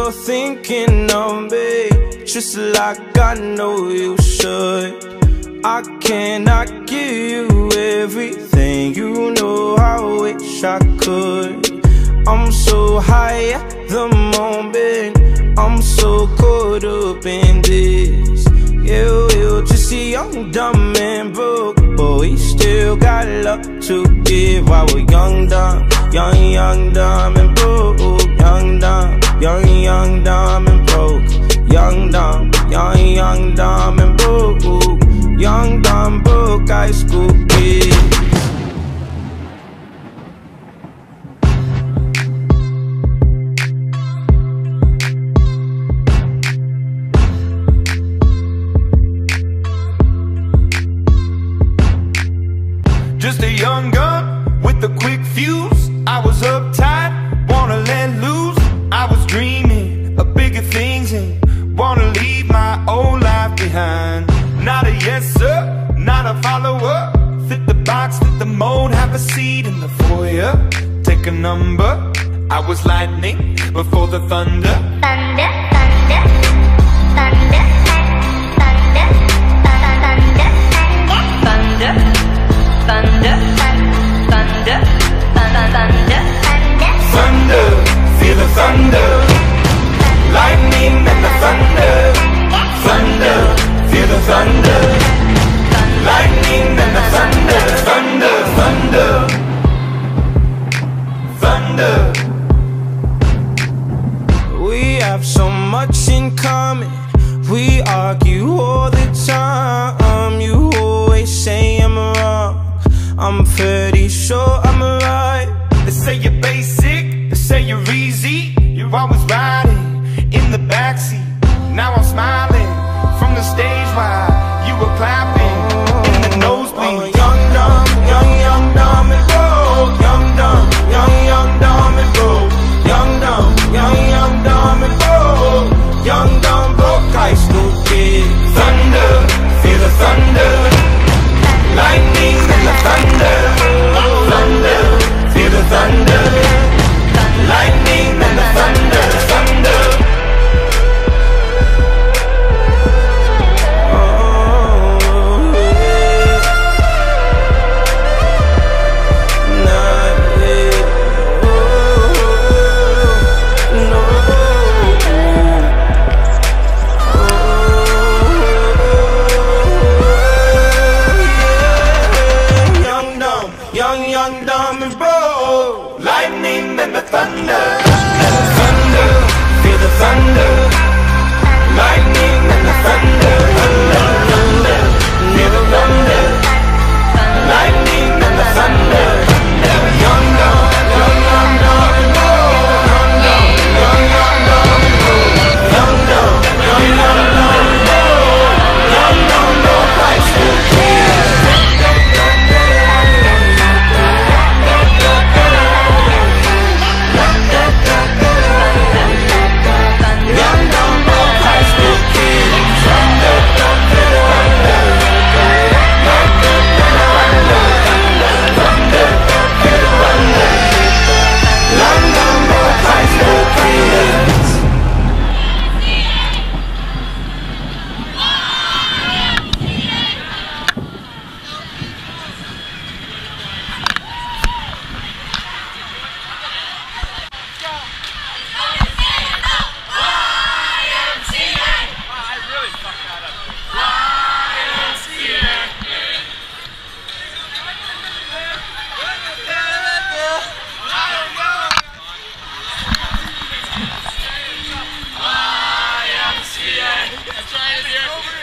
you're thinking of me, just like I know you should. I cannot give you everything, you know I wish I could. I'm so high at the moment, I'm so caught up in this. Yeah, we're just young, dumb and broke, but we still got love to give. While we're young, dumb, young, dumb and broke. Young, dumb, young, dumb and broke. Young, dumb, young, dumb and broke. Young, dumb, broke high school kid. Just a young gun with a quick fuse. I was uptight, wanna let loose. I was dreaming of bigger things and wanna leave my old life behind. Not a yes sir, not a follower. Fit the box, fit the mold, have a seat in the foyer. Take a number, I was lightning before the thunder. Thunder, thunder, thunder, thunder, thunder, thunder, thunder, thunder, thunder, thunder, feel the thunder, lightning and the thunder, thunder, feel the thunder, lightning and the thunder, thunder, thunder, thunder. We have so much in common, we argue all the time. You always say I'm wrong, I'm pretty sure I'm right. They say you're basic, they say you're easy. You're always riding in the backseat. Now I'm smiling from the stage while you were clapping in the nosebleed. Young, dumb and broke. Young, dumb and broke. Young, dumb and broke. Young, dumb, broke high school kid. Thunder, feel the thunder, lightning and the thunder, thunder, feel the thunder, lightning and the thunder, thunder. Young, dumb and broke. Lightning and the thunder, thunder, feel the thunder, lightning and the thunder, thunder, thunder, feel the thunder, lightning and the thunder, young, dumb and broke, young, dumb and broke, young, dumb and broke, young, dumb, high school kids. I'm trying to